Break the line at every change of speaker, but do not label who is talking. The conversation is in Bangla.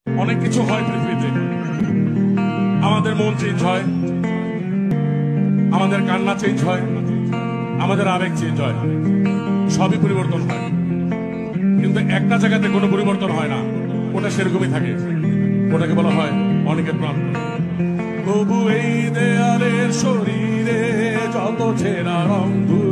অনেক কিছু হয় পৃথিবীতে, আমাদের মন চেঞ্জ হয়, আমাদের কান্না চেঞ্জ হয়, আমাদের আবেগ চেঞ্জ হয়, সবই পরিবর্তন হয়, কিন্তু একটা জায়গাতে কোনো পরিবর্তন হয় না, ওটা সেরকমই থাকে, ওটাকে বলা হয় অনিকেত প্রান্তর। তবু এই দেয়ালের শরীরে যত ছেঁড়া রং